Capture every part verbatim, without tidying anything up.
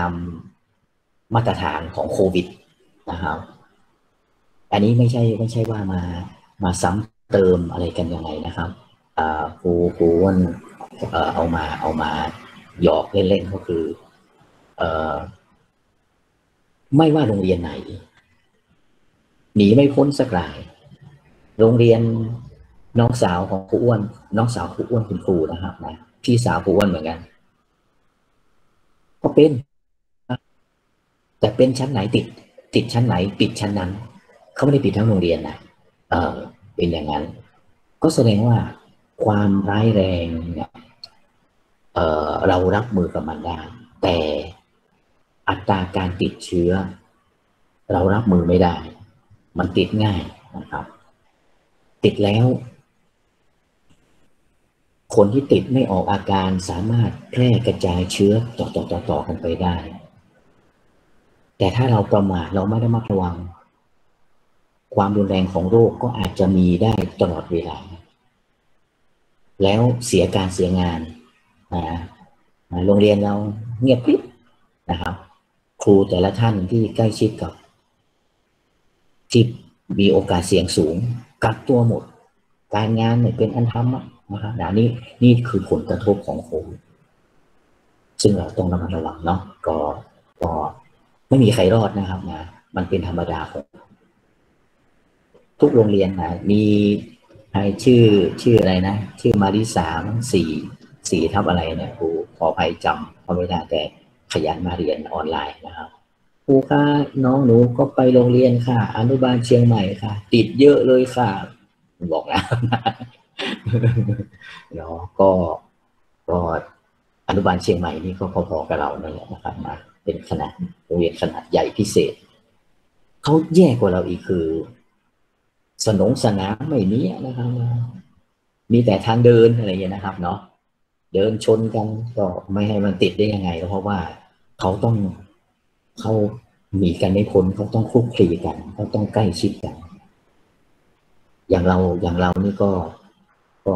ามมาตรฐานของโควิดนะครับอันนี้ไม่ใช่ไม่ใช่ว่ามามาซ้ำเติมอะไรกันยังไงนะครับครูครูอ้วนเอามาเอามาหยอกเล่นๆก็คือไม่ว่าโรงเรียนไหนหนีไม่พ้นสักรายโรงเรียนน้องสาวของครูอ้วนน้องสาวครูอ้วนคุณครูนะครับนะพี่สาวครูอ้วนเหมือนกันก็เป็นแต่เป็นชั้นไหนติดติดชั้นไหนปิดชั้นนั้นเขาไม่ได้ปิดทั้งโรงเรียนนะเออเป็นอย่างนั้นก็แสดงว่าความร้ายแรงเนี่ยเออเรารับมือกับมันได้แต่อัตราการติดเชื้อเรารับมือไม่ได้มันติดง่ายนะครับติดแล้วคนที่ติดไม่ออกอาการสามารถแพร่กระจายเชื้อต่อต่อต่อต่อกันไปได้แต่ถ้าเราประมาทเราไม่ได้ระมัดระวังความรุนแรงของโรคก็อาจจะมีได้ตลอดเวลาแล้วเสียการเสียงานนะโรงเรียนเราเงียบกริบนะครับครูแต่ละท่านที่ใกล้ชิดกับที่มีโอกาสเสี่ยงสูงกักตัวหมดการงานไม่เป็นอันทำนะครับนี่นี่คือผลกระทบของโควิดซึ่งเราต้องระมัดระวังเนาะก็ก็ไม่มีใครรอดนะครับนะมันเป็นธรรมดาของทุกโรงเรียนนะมีชื่อชื่ออะไรนะชื่อมาริสามสี่สี่ทับอะไรเนี่ยครูขออภัยจำเขาไม่ได้แต่ขยันมาเรียนออนไลน์นะครับครูคะน้องหนูก็ไปโรงเรียนค่ะอนุบาลเชียงใหม่ค่ะติดเยอะเลยค่ะบอกแล้วเนาะก็ก็อนุบาลเชียงใหม่นี่ก็พอๆกับเรานั่นแหละนะครับมาเป็นขนาดโรงเรียนขนาดใหญ่พิเศษเขาแย่กว่าเราอีกคือสนงสนามไม่มีนะครับมีแต่ทางเดินอะไรอย่างนี้นะครับเนาะเดินชนกันก็ไม่ให้มันติดได้ยังไงเพราะว่าเขาต้องเขาหนีกันไม่พ้นเขาต้องคลุกคลีกันเขาต้องใกล้ชิดกันอย่างเราอย่างเรานี่ก็ก็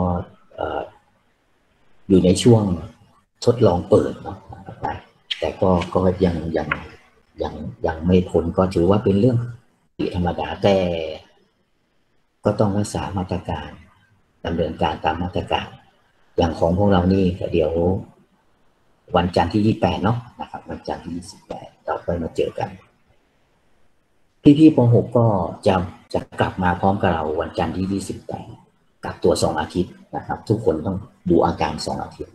อยู่ในช่วงทดลองเปิดเนาะแต่ก็ก็ยังยังยังยังไม่พ้นก็ถือว่าเป็นเรื่องธรรมดาแต่ก็ต้องรักษามาตรการดำเนินการตามมาตรการอย่างของพวกเรานี่เดี๋ยววันจันทร์ที่ยี่สิบแปดเนาะนะครับวันจันทร์ที่ยี่สิบแปดเราไปมาเจอกันพี่ๆป.หกก็จะจะกลับมาพร้อมกับเราวันจันทร์ที่ยี่สิบแปดกักตัวสองอาทิตย์นะครับทุกคนต้องดูอาการสองอาทิตย์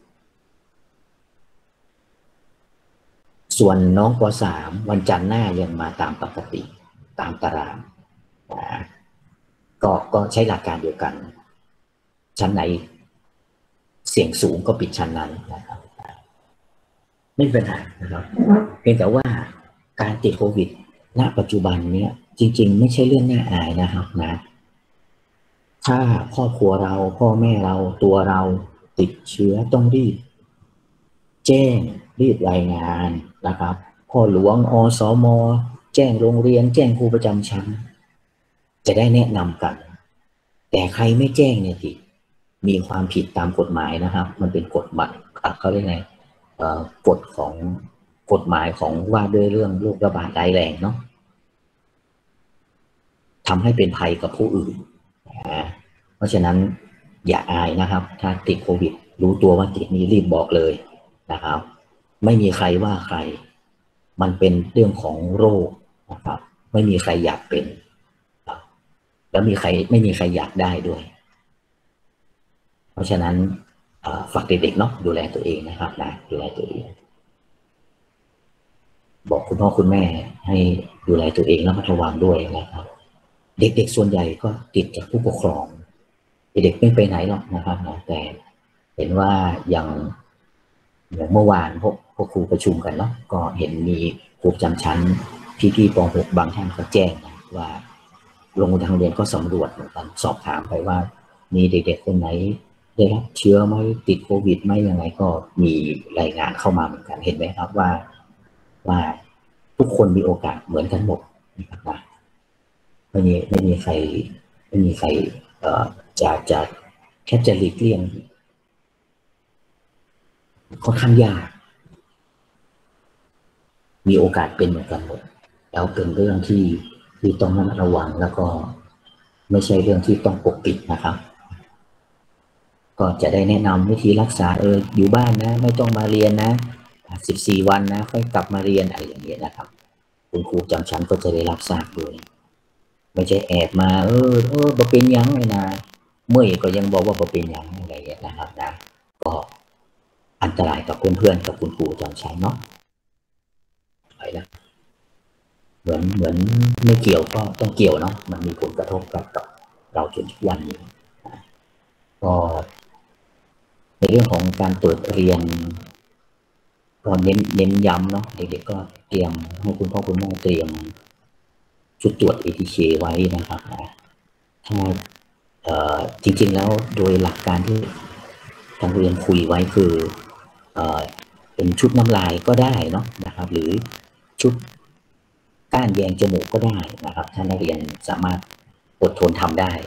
ส่วนน้องป.สามวันจันทร์หน้ายังมาตามปกติตามตารางนะก็ก็ใช้หลักการเดียวกันชั้นไหนเสี่ยงสูงก็ปิดชั้นนั้นนะครับไม่เป็นไรนะครับเพียงแต่ว่าการติดโควิดณปัจจุบันนี้จริงๆไม่ใช่เรื่องน่าอายนะครับนะถ้าครอบครัวเราพ่อแม่เราตัวเราติดเชื้อต้องรีบแจ้งรีบรายงานนะครับพ่อหลวงอสมแจ้งโรงเรียนแจ้งครูประจำชั้นจะได้แนะนำกันแต่ใครไม่แจ้งเนี่ยติมีความผิดตามกฎหมายนะครับมันเป็นกฎหมายเขาเรียกไงกฎของกฎหมายของว่าด้วยเรื่องโรคระบาดร้ายแรงเนาะทำให้เป็นภัยกับผู้อื่นนะเพราะฉะนั้นอย่าอายนะครับถ้าติดโควิดรู้ตัวว่าติดนี้รีบบอกเลยนะครับไม่มีใครว่าใครมันเป็นเรื่องของโรคนะครับไม่มีใครอยากเป็นแล้วมีใครไม่มีใครอยากได้ด้วยเพราะฉะนั้นฝากเด็กๆเนาะดูแลตัวเองนะครับนะดูแลตัวเองบอกคุณพ่อคุณแม่ให้ดูแลตัวเองแล้วก็ระวังด้วยนะครับเด็กๆส่วนใหญ่ก็ติดจากผู้ปกครองเด็กไม่ไปไหนหรอกนะครับนะแต่เห็นว่าอย่างเมื่อวานพวกพวกครูประชุมกันเนาะก็เห็นมีครูประจำชั้นพี่ๆป.หกบางท่านก็แจ้งว่าโรงทางเรียนก็สำรวจเหมือนกันสอบถามไปว่ามีเด็กๆคนไหนได้รับเชื้อไหมติดโควิดไหมยังไงก็มีรายงานเข้ามาเหมือนกันเห็นไหมครับว่าว่าทุกคนมีโอกาสเหมือนกันหมดนะครับนะไม่มีไม่มีใครไม่มีใครเอ่อจะจะแค่จะหลีกเลี่ยงค่อนข้างยากมีโอกาสเป็นเหมือนกันหมดแล้วเป็นเรื่องที่ที่ต้องระมัดระวังแล้วก็ไม่ใช่เรื่องที่ต้องปกปิดนะครับก็จะได้แนะนำวิธีรักษาเอออยู่บ้านนะไม่ต้องมาเรียนนะสิบสี่วันนะค่อยกลับมาเรียนอะไรอย่างเงี้ยนะครับคุณครูจำชั้นก็จะได้รับทราบด้วยไม่ใช่แอบมาเออเออบ่เป็นยังไงนะเมื่อยก็ยังบอกว่าบ่เป็นยังอะไรอย่างเงี้ยนะครับนะก็อันตรายกับเพื่อนๆกับคุณครูจำชั้นเนาะไปแล้วเหมือนเหมือนไม่เกี่ยวก็ต้องเกี่ยวเนาะมันมีผลกระทบกับกับเราจนทุกวันนี้ก็ในเรื่องของการเปิดเรียนก็เน้นเน้นย้ำเนาะเด็กๆก็เตรียมให้คุณพ่อคุณแม่เตรียมชุดตรวจ เอ ที เค ไว้นะครับนะถ้าจริงๆแล้วโดยหลักการที่ทางเรียนคุยไว้คือเอเป็นชุดน้ำลายก็ได้เนาะนะครับหรือชุดก้านแยงจมูกก็ได้นะครับถ้านักเรียนสามารถอดทนทำได้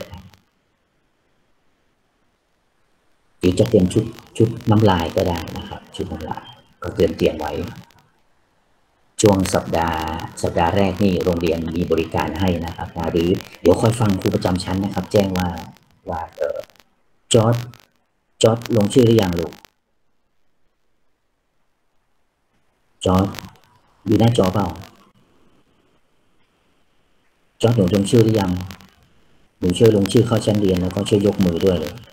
หรือจะเป็นชุดชุดน้ำลายก็ได้นะครับชุดน้ำลายก็เตรียมเตรียมไว้ช่วงสัปดาห์สัปดาห์แรกนี่โรงเรียนมีบริการให้นะครับนะหรือเดี๋ยวค่อยฟังครูประจำชั้นนะครับแจ้งว่าว่าเออจอร์ดจอร์ดลงชื่อหรือยังลูกจอร์ดอยู่หน้าจอเปล่าจอร์ดหนูลงชื่อหรือยังหนูช่วยลงชื่อเข้าชั้นเรียนแล้วก็ช่วยยกมือด้วยเลย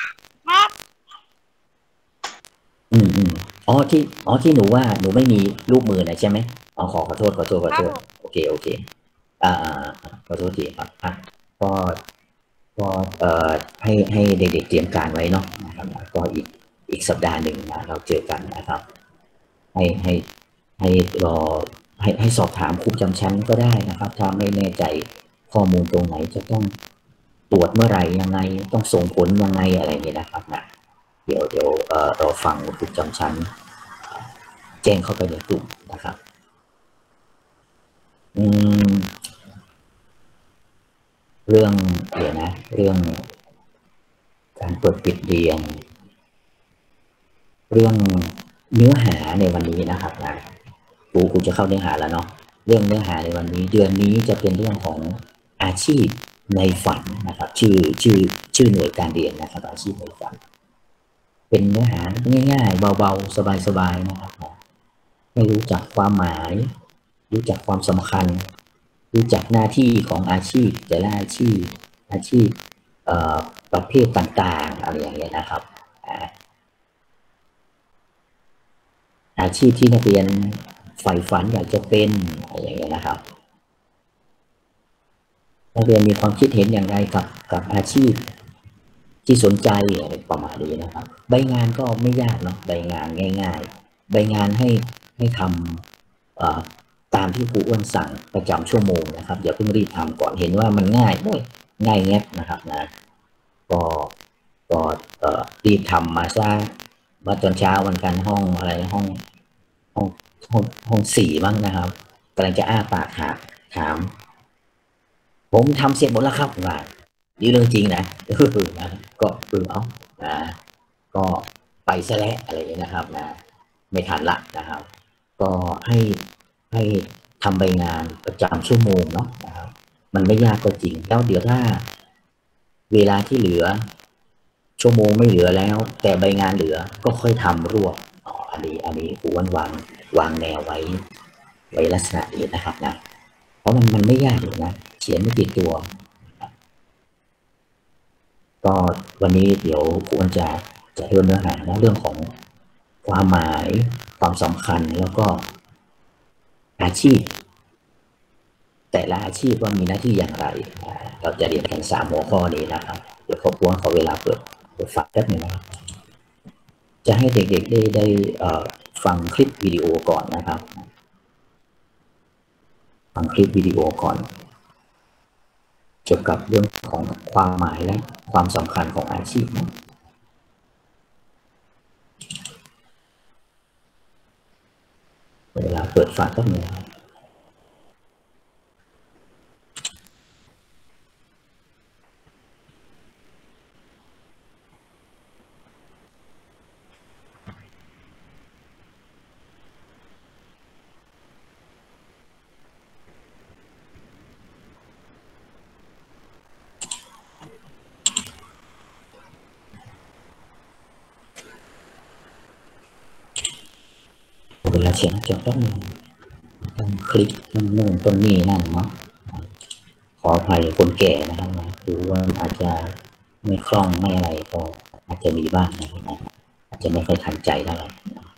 อืมอืมอ๋อที่อ๋อที่หนูว่าหนูไม่มีรูปมือนะใช่ไหมอ๋อขอขอโทษขอโทษขอโทษโอเคโอเคอ่าขอโทษทีครับอ่ะก็ก็เอ่อให้ให้เด็กๆเตรียมการไว้เนาะนะครับก็อีกอีกสัปดาห์หนึ่งนะเราเจอกันนะครับให้ให้ให้รอให้ให้สอบถามครูประจำชั้นก็ได้นะครับถ้าไม่แน่ใจข้อมูลตรงไหนจะต้องตรวจเมื่อไหร่ยังไงต้องส่งผลยังไงอะไรอย่างนี้นะครับนะเดี๋ยวเดี๋ยวเอ่อรอฟังครูประจำชั้นแจ้งเข้าไปในกลุ่มนะครับอืมเรื่องเดี๋ยวนะเรื่องการเปิดปิดเรียนเรื่องเนื้อหาในวันนี้นะครับนะครูครูจะเข้าเนื้อหาแล้วเนาะเรื่องเนื้อหาในวันนี้เดือนนี้จะเป็นเรื่องของอาชีพในฝันนะครับชื่อชื่อชื่อหน่วยการเรียนนะครับอาชีพในฝันเป็นเนื้อหาง่ายๆเบาๆสบายๆนะครับให้รู้จักความหมายรู้จักความสำคัญรู้จักหน้าที่ของอาชีพแต่ละอาชีพอาชีพประเภทต่างๆอะไรอย่างเงี้ยนะครับอาชีพที่นักเรียนใฝ่ฝันอยากจะเป็นอะไรอย่างเงี้ยนะครับนักเรียนมีความคิดเห็นอย่างไรกับกับอาชีพที่สนใจอะไรประมาณนี้นะครับใบงานก็ไม่ยากเนาะใบงานง่ายๆใบงานให้ให้ทำตามที่ครูอ้วนสั่งประจำชั่วโมงนะครับอย่าเพิ่งรีบทำก่อนเห็นว่ามันง่ายด้วยง่ายแงบนะครับนะก็ก็รีบทำมาซะมาตอนเช้าวันกันห้องอะไรห้องห้องห้องห้องสี่บ้างนะครับกำลังจะอ้าปากถามถามผมทำเสร็จหมดแล้วครับว่านี่เรื่องจริงนะนะก็เออเอานะก็ไปซะแล้วอะไรอย่างนี้นะครับนะไม่ทันละนะครับก็ให้ให้ทำใบงานประจำชั่วโมงเนาะนะครับมันไม่ยากก็จริงแล้วเดี๋ยวถ้าเวลาที่เหลือชั่วโมงไม่เหลือแล้วแต่ใบงานเหลือก็ค่อยทำรวบอ๋ออันนี้อันนี้ครูวางวางแนวไว้ไว้ลักษณะนี้นะครับนะเพราะมันมันไม่ยากเลยนะเขียนไม่กี่ตัวก็วันนี้เดี๋ยวครูจะจะเริ่มเนื้อหานะเรื่องของความหมายความสำคัญแล้วก็อาชีพแต่ละอาชีพว่ามีหน้าที่อย่างไรเราจะเรียนกันสามหัวข้อนี้นะครับเดี๋ยวครบถ้วนขอเวลาเปิดเปิดฟังแป๊บนึงนะครับจะให้เด็กๆได้ได้ฟังคลิปวิดีโอก่อนนะครับฟังคลิปวิดีโอก่อนเกี่ยวกับเรื่องของความหมายและความสำคัญของอาชีพนะเวลาเปิดฟังแป๊บนึงลาเขียนจะต้องต้องคลิกต้องนู่นต้นนี่นั่นเนาะขออภัยคนแก่นะครับหรือว่าอาจจะไม่คล่องไม่อะไรก็อาจจะมีบ้างนะครับอาจจะไม่ค่อยทันใจเท่าไหร่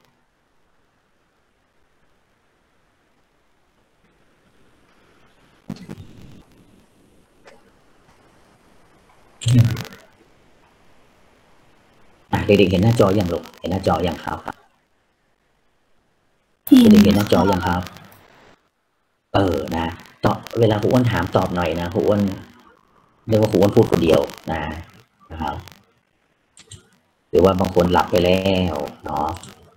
เด็กๆเห็นหน้าจออย่างลูกเห็นหน้าจออย่างครับเด็กๆเห็นหน้าจออย่างครับเออนะตอบเวลาครูอ้วนถามตอบหน่อยนะครูอ้วนเรียกว่าครูอ้วนพูดคนเดียวนะนะครับหรือว่าบางคนหลับไปแล้วเนาะ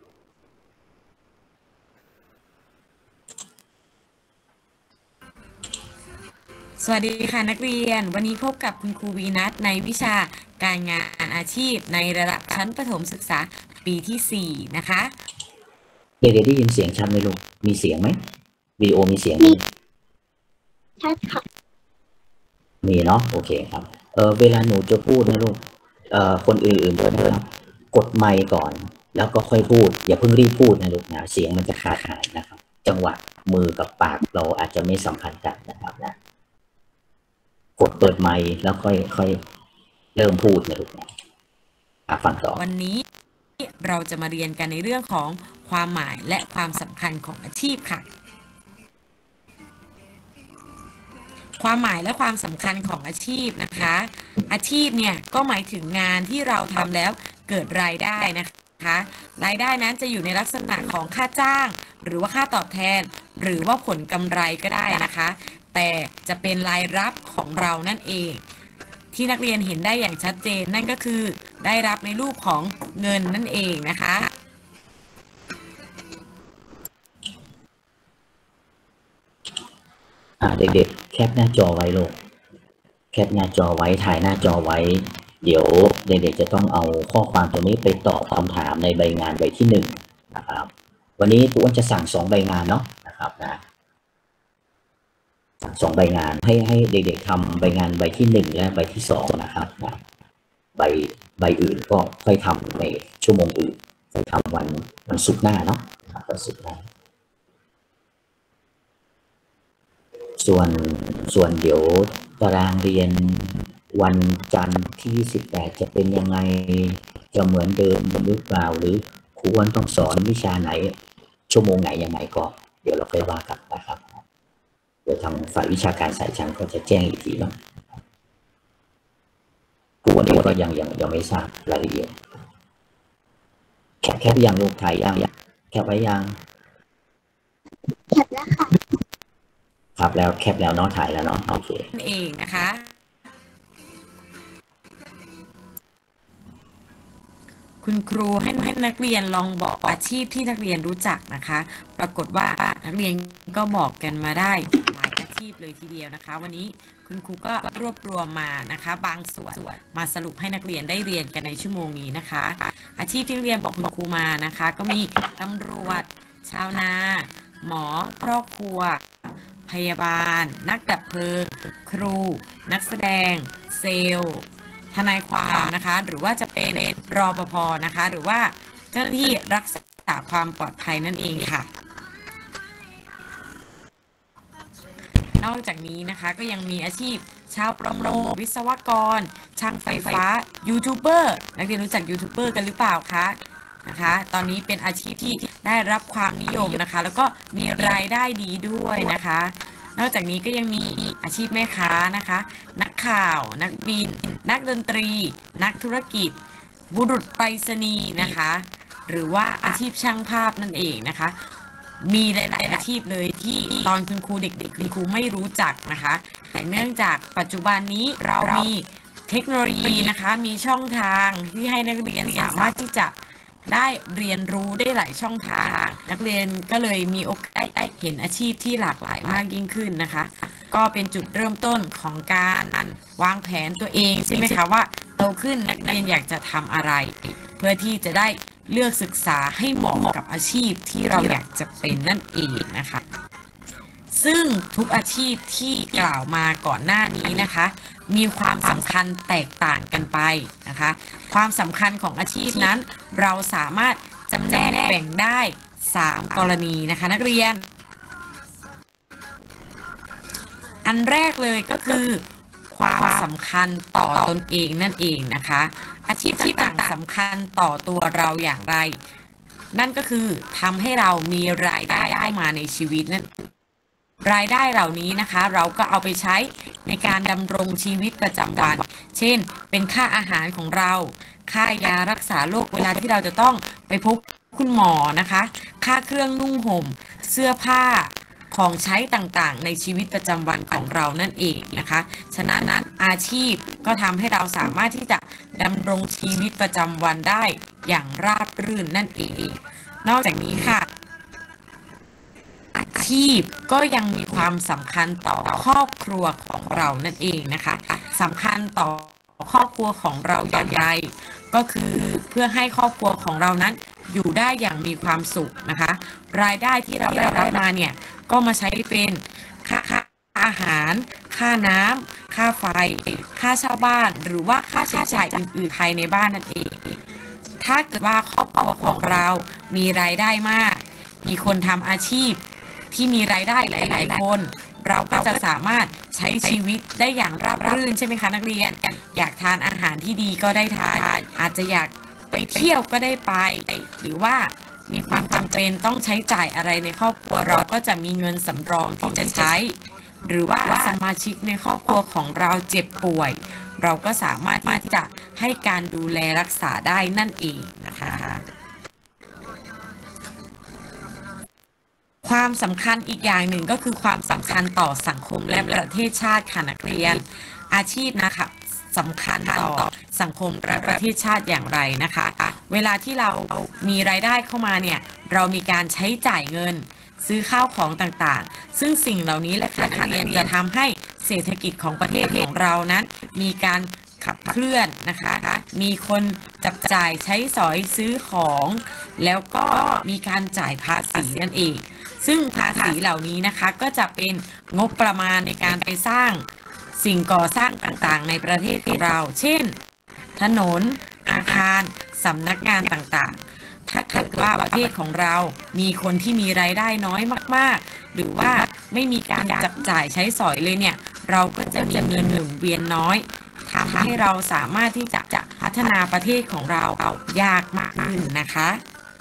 สวัสดีค่ะนักเรียนวันนี้พบกับคุณครูวีนัทในวิชาการงานอาชีพในระดับชั้นประถมศึกษาปีที่สี่นะคะเด็กๆได้ยินเสียงชัดไหมลูกมีเสียงไหมวิดีโอมีเสียงไหมชัดค่ะมีเนาะโอเคครับเออเวลาหนูจะพูดนะลูกเอ่อคนอื่นๆด้วยนะครับกดไมค์ก่อนแล้วก็ค่อยพูดอย่าเพิ่งรีบพูดนะลูกนะเสียงมันจะขาดหายนะครับจังหวะมือกับปากเราอาจจะไม่สัมพันธ์กันนะครับนะกดเปิดไมค์แล้วค่อยค่อยเริ่มพูดนะลูกนะฟังต่อวันนี้เราจะมาเรียนกันในเรื่องของความหมายและความสำคัญของอาชีพค่ะความหมายและความสำคัญของอาชีพนะคะอาชีพเนี่ยก็หมายถึงงานที่เราทำแล้วเกิดรายได้นะคะรายได้นั้นจะอยู่ในลักษณะของค่าจ้างหรือว่าค่าตอบแทนหรือว่าผลกำไรก็ได้นะคะแต่จะเป็นรายรับของเรานั่นเองที่นักเรียนเห็นได้อย่างชัดเจนนั่นก็คือได้รับในรูปของเงินนั่นเองนะคะอ่าเด็กๆแคปหน้าจอไว้ลูกแคปหน้าจอไว้ถ่ายหน้าจอไว้เดี๋ยวเด็กๆจะต้องเอาข้อความตัวนี้ไปตอบคำถามในใบงานใบที่หนึ่งนะครับวันนี้ครูอ้วนจะสั่งสองใบงานเนาะนะครับนะสั่งสองใบงานให้ให้เด็กๆทำใบงานใบที่หนึ่งและใบที่สองนะครับนะใบใบอื่นก็ค่อยทำในชั่วโมงอื่นจะทำวันวันศุกร์หน้าเนาะวันศุกร์หน้าส่วนส่วนเดี๋ยวตารางเรียนวันจันทร์ที่สิบแปดจะเป็นยังไงจะเหมือนเดิมหรือเปล่าหรือครูอ้วนต้องสอนวิชาไหนชั่วโมงไหนยังไงก็เดี๋ยวเราค่อยว่ากันนะครับเดี๋ยวทางฝ่ายวิชาการสายชั้นก็จะแจ้งอีกทีเนาะครูอ้วนเองก็ยังยังยังไม่ทราบรายละเอียดแคปแคปยังลูกถ่ายยังแคปไว้ยังแคปแล้วค่ะครับแล้วแคปแล้วเนาะถ่ายแล้วเนาะโอเคนั่นเองนะคะคุณครูให้ให้นักเรียนลองบอกอาชีพที่นักเรียนรู้จักนะคะปรากฏว่านักเรียนก็บอกกันมาได้หลายอาชีพเลยทีเดียวนะคะวันนี้คุณครูก็รวบรวมมานะคะบางส่วนมาสรุปให้นักเรียนได้เรียนกันในชั่วโมงนี้นะคะอาชีพที่นักเรียนบอกคุณครูมานะคะก็มีตำรวจชาวนาหมอครอบครัวพยาบาลนักดับเพลิงครูนักแสดงเซลล์ทนายความนะคะหรือว่าจะเป็นรปภนะคะหรือว่าเจ้าหน้าที่รักษาความปลอดภัยนั่นเองค่ะนอกจากนี้นะคะก็ยังมีอาชีพชาวประมงวิศวกรช่างไฟฟ้ายูทูบเบอร์นักเรียนรู้จักยูทูบเบอร์กันหรือเปล่าคะนะคะตอนนี้เป็นอาชีพที่ได้รับความนิยมนะคะแล้วก็มีรายได้ดีด้วยนะคะนอกจากนี้ก็ยังมีอาชีพแม่ค้านะคะนักข่าวนักบินนักดนตรีนักธุรกิจบุรุษไปรษณีย์นะคะหรือว่าอาชีพช่างภาพนั่นเองนะคะมีหลายๆอาชีพเลยที่ตอนคุณครูเด็กๆคุณครูไม่รู้จักนะคะแต่เนื่องจากปัจจุบันนี้เรามีเทคโนโลยีนะคะมีช่องทางที่ให้นักเรียนสามารถที่จะได้เรียนรู้ได้หลายช่องทางนักเรียนก็เลยมีโอกาสได้เห็นอาชีพที่หลากหลายมากยิ่งขึ้นนะคะก็เป็นจุดเริ่มต้นของการวางแผนตัวเองใช่ไหมคะว่าโตขึ้นนักเรียนอยากจะทำอะไรเพื่อที่จะได้เลือกศึกษาให้เหมาะกับอาชีพที่เราอยากจะเป็นนั่นเองนะคะซึ่งทุกอาชีพที่กล่าวมาก่อนหน้านี้นะคะมีความสำคัญแตกต่างกันไปนะคะความสำคัญของอาชีพนั้นเราสามารถจำแนกแบ่งได้สามกรณีนะคะนักเรียนอันแรกเลยก็คือความสำคัญต่อตนเองนั่นเองนะคะอาชีพที่ต่างสำคัญต่อตัวเราอย่างไรนั่นก็คือทำให้เรามีรายได้เข้ามาในชีวิตนั่นรายได้เหล่านี้นะคะเราก็เอาไปใช้ในการดำรงชีวิตประจำวันเช่นเป็นค่าอาหารของเราค่ายารักษาโรคเวลาที่เราจะต้องไปพบคุณหมอนะคะค่าเครื่องนุ่งห่มเสื้อผ้าของใช้ต่างๆในชีวิตประจำวันของเรานั่นเองนะคะฉะนั้นอาชีพก็ทำให้เราสามารถที่จะดำรงชีวิตประจำวันได้อย่างราบรื่นนั่นเองนอกจากนี้ค่ะอาชีพก็ยังมีความสำคัญต่อครอบครัวของเรานั่นเองนะคะสำคัญต่อครอบครัวของเราอย่างไรก็คือเพื่อให้ครอบครัวของเรานั้นอยู่ได้อย่างมีความสุขนะคะรายได้ที่เราได้รับมาเนี่ยก็มาใช้เป็นค่าค่าอาหารค่าน้ำค่าไฟค่าเช่าบ้านหรือว่าค่าใช้จ่ายอื่นๆภายในบ้านนั่นเองถ้าเกิดว่าครอบครัวของเรามีรายได้มากมีคนทำอาชีพที่มีรายได้หลายๆคนเราก็จะสามารถใช้ชีวิตได้อย่างราบรื่นใช่ไหมคะนักเรียนอยากทานอาหารที่ดีก็ได้ทานอาจจะอยากไปเที่ยวก็ได้ไปหรือว่ามีความจำเป็นต้องใช้จ่ายอะไรในครอบครัวเราก็จะมีเงินสำรองที่จะใช้หรือว่าสมาชิกในครอบครัวของเราเจ็บป่วยเราก็สามารถที่จะให้การดูแลรักษาได้นั่นเองนะคะความสำคัญอีกอย่างหนึ่งก็คือความสำคัญต่อสังคมและประเทศชาติค่ะนักเรียนอาชีพนะคะสำคัญต่อสังคมและประเทศชาติอย่างไรนะคะเวลาที่เรามีรายได้เข้ามาเนี่ยเรามีการใช้จ่ายเงินซื้อข้าวของต่างๆซึ่งสิ่งเหล่านี้แหละค่ะนักเรียนจะทำให้เศรษฐกิจของประเทศของเรานั้นมีการขับเคลื่อนนะคะมีคนจับจ่ายใช้สอยซื้อของแล้วก็มีการจ่ายภาษีนั่นเองซึ่งภาษีเหล่านี้นะคะก็จะเป็นงบประมาณในการไปสร้างสิ่งก่อสร้างต่างๆในประเทศของเราเช่นถนนอาคารสำนักงานต่างๆถ้าเกิดว่าประเทศของเรามีคนที่มีรายได้น้อยมากๆหรือว่าไม่มีการจับจ่ายใช้สอยเลยเนี่ยเราก็จะมีเงินหมุนเวียนน้อยทำให้เราสามารถที่จะจะพัฒนาประเทศของเรายากมากขึ้นนะคะ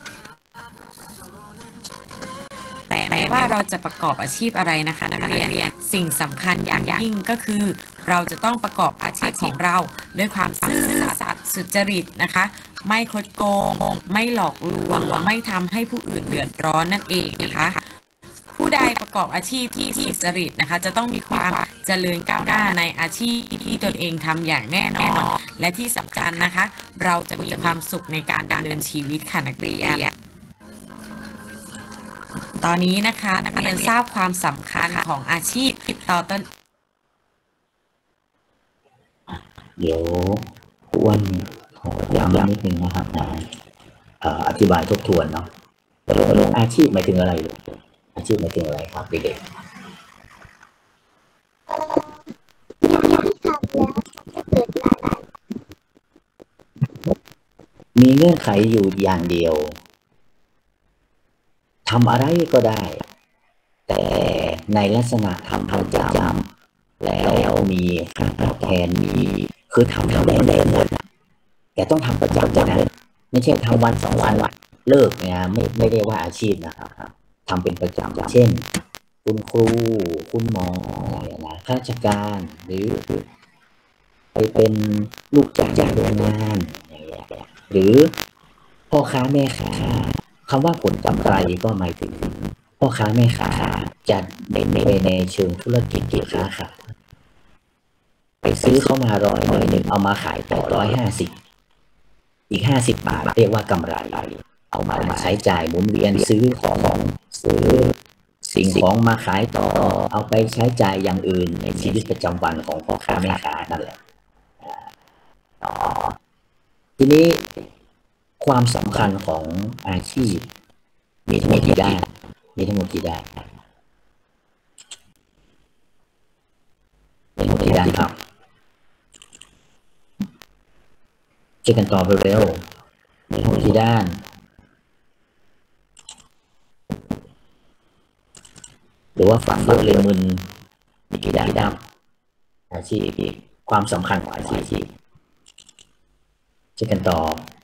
แต่ไม่ว่าเราจะประกอบอาชีพอะไรนะคะนักเรียนสิ่งสำคัญอย่างยิ่งก็คือเราจะต้องประกอบอาชีพของเราด้วยความซื่อสัตย์สุจริตนะคะไม่คดโกงไม่หลอกลวงไม่ทำให้ผู้อื่นเดือดร้อนนั่นเองนะคะผู้ใดประกอบอาชีพที่สุจริตนะคะจะต้องมีความเจริญก้าวหน้าในอาชีพที่ตนเองทำอย่างแน่นอนและที่สำคัญนะคะเราจะมีความสุขในการดำเนินชีวิตค่ะนักเรียนตอนนี้นะคะนักเรียนทราบความสำคัญของอาชีพต่อต้นเดี๋ยวอ้วนขอย้ำนิดนึงนะครับนะอธิบายทบทวนเนาะอาชีพหมายถึงอะไรลูกอาชีพหมายถึงอะไรครับเด็กๆมีเงื่อนไขอยู่อย่างเดียวทำอะไรก็ได้แต่ในลักษณะทำประจำแล้วมีค่าตอบแทนมีคือทำได้ได้หมดแต่ต้องทำประจำนะไม่ใช่ทำวันสองวันเลิกเนี่ยไม่ไม่ได้ว่าอาชีพนะครับทำเป็นประจำเช่นคุณครูคุณหมอเนี่ยนะข้าราชการหรือไปเป็นลูกจ้างโรงงานอย่างเงี้ยหรือพ่อค้าแม่ค้าคำว่าผลกำไรก็หมายถึงพ่อค้าแม่ค้าจะเป็นไปในเชิงธุรกิจเกี่ยวค้าขายไปซื้อเข้ามาร้อยหนึ่งเอามาขายต่อร้อยห้าสิบอีกห้าสิบบาทเรียกว่ากำไรเอามาใช้จ่ายหมุนเวียนซื้อของซื้อสิ่งของมาขายต่อเอาไปใช้จ่ายอย่างอื่นในชีวิตประจำวันของพ่อค้าแม่ค้านั่นแหละทีนี้ความสำคัญของอาชีพมีทั้งหมดกี่ด้านมีทั้งหมดกี่ด้านมีทั้งหมดกี่ด้านครับช่วยกันตอบเร็วมีทั้งหมดกี่ด้านหรือว่าฟังเยอะเลยมึนมีกี่ด้านอาชีพความสำคัญของอาชีพเช่นกันต่อ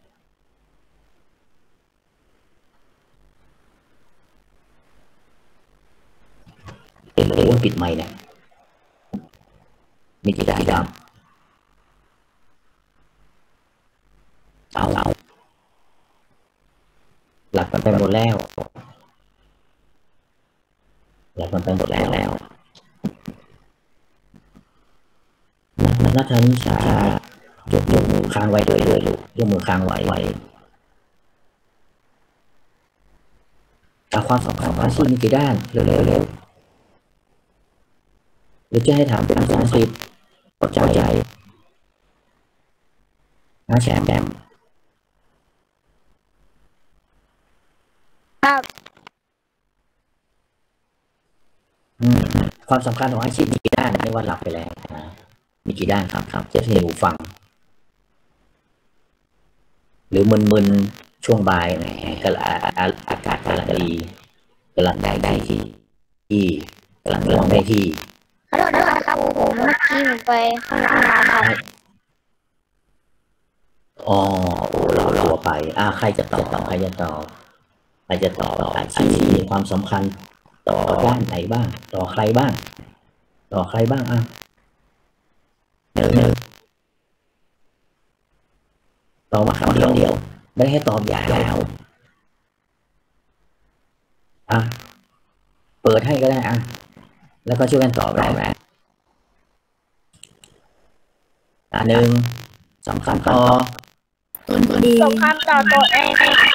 เอ็นเลยว่าปิดไมค์เนี่ยมีกี่ด้านเอาเอาหลับกันไปหมดแล้วหลับกันไปหมดแล้วแล้วนักธนิชายกยกมือค้างไว้เลยเลยลูกยกมือค้างไว้ไว้ความสำคัญของอาชีพมีกี่ด้านเร็วเร็วเร็วหรือจะให้ถามเป็นภาษาอังกฤษเข้าใจนะแชมป์แชมป์ครับความสำคัญของอาชีพมีกี่ด้านไม่ว่าหลับไปแล้วนะมีกี่ด้านครับครับจะให้หูฟังหรือมึนๆช่วงบ่ายไหนก็อากาศกำลังดีกำลังได้ได้ที่ที่กำลังลองได้ที่ขอโทษนะครับผมเมื่อกี้ผมไปข้างน้ำครับอ๋อโอ้เราเราไปอ่าใครจะตอบใครจะตอบใครจะตอบอาชีพมีความสำคัญต่อด้านไหนบ้างต่อใครบ้างต่อใครบ้างอ่ะหนึ่งตอบมาคำเดียวเดียวไม่ให้ตอบยาวอ่ะเปิดให้ก็ได้อ่ะแล้วก็ช่วยกันตอบได้ไหมอ่ะหนึ่งสำคัญต่อตัวดีสำคัญต่อตัวเอง